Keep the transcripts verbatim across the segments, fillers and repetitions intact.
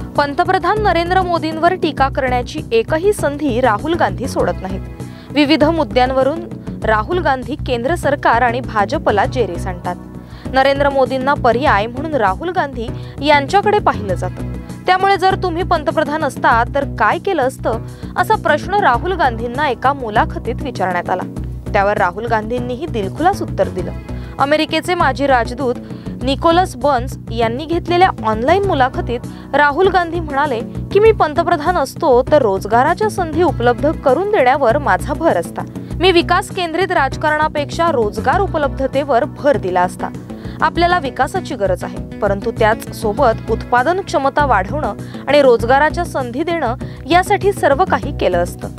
पंतप्रधान नरेंद्र मोदींवर टीका करण्याची एकही संधी राहुल गांधी सोडत नाहीत। विविध मुद्द्यांवरून राहुल गांधी केंद्र सरकार आणि भाजपला जेरे सांडतात। नरेंद्र मोदींना पर्याय म्हणून राहुल गांधी यांच्याकडे पाहिलं जातं। त्यामुळे जर तुम्ही पंतप्रधान असता तर काय केलं असतं, असा प्रश्न राहुल गांधींना एका मुलाखतीत विचारण्यात आला। त्यावर राहुल गांधींनीही दिलखुलास उत्तर दिलं। अमेरिकेचे माजी राजदूत निकोलस बर्न्स यांनी घेतलेल्या ऑनलाईन मुलाखतीत राहुल गांधी म्हणाले की मी पंतप्रधान असतो तर रोजगाराच्या संधी उपलब्ध करून देण्यावर माझा भर असता। मी विकास केंद्रित राजकारणापेक्षा रोजगार उपलब्धतेवर भर दिला असता। आपल्याला विकासाची गरज आहे, परंतु त्याच सोबत उत्पादन क्षमता वाढवणं आणि रोजगाराच्या संधी देणं यासाठी सर्व काही केलं असतं।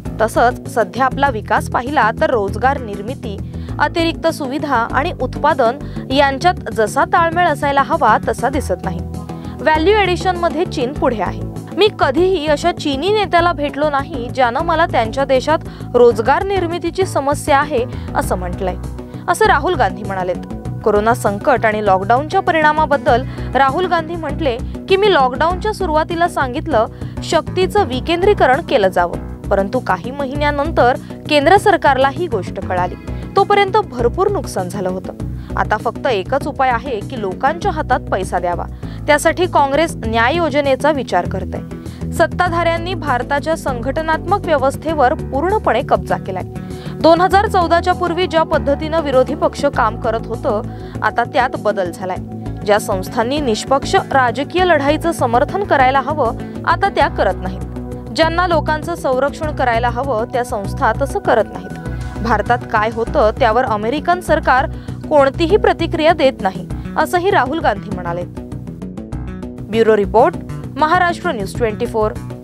तसंच सध्या आपला विकास पाहिला तर रोजगार निर्मिती, अतिरिक्त सुविधा आणि उत्पादन यांच्यात जसा ताळमेळ असायला हवा तसा दिसत नाही। व्हॅल्यू एडिशन मध्ये चीन पुढे आहे। मी कधीही अशा चीनी नेत्याला भेटलो नाही ज्यानं मला त्यांच्या देशात रोजगार निर्मितीची समस्या आहे असं म्हटलंय, असं राहुल गांधी म्हणालेत। कोरोना संकट आणि लॉकडाऊनच्या परिणामाबद्दल राहुल गांधी म्हटले की मी लॉकडाऊनच्या सुरुवातीला सांगितलं शक्तीचं विकेंद्रीकरण केलं जावं, परंतु काही महिन्यानंतर केंद्र सरकारला ही गोष्ट कळाली। तोपर्यंत भरपूर नुकसान झालं होतं। आता फक्त एकच उपाय आहे की लोकांच्या हातात पैसा द्यावा। त्यासाठी काँग्रेस न्याय योजनेचा विचार करते। सत्ताधाऱ्यांनी भारताच्या संघटनात्मक व्यवस्थेवर पूर्णपणे कब्जा केलाय। दोन हजार चौदाच्या पूर्वी ज्या पद्धतीनं विरोधी पक्ष काम करत होतं, आता त्यात बदल झालाय। ज्या संस्थांनी निष्पक्ष राजकीय लढाईचं समर्थन करायला हवं, आता त्या करत नाहीत। ज्यांना लोकांचं संरक्षण करायला हवं त्या संस्था तसं करत नाहीत। भारतात काय होतं त्यावर अमेरिकन सरकार कोणतीही प्रतिक्रिया देत नाही, असंही राहुल गांधी म्हणाले। ब्युरो रिपोर्ट, महाराष्ट्र न्यूज चोवीस।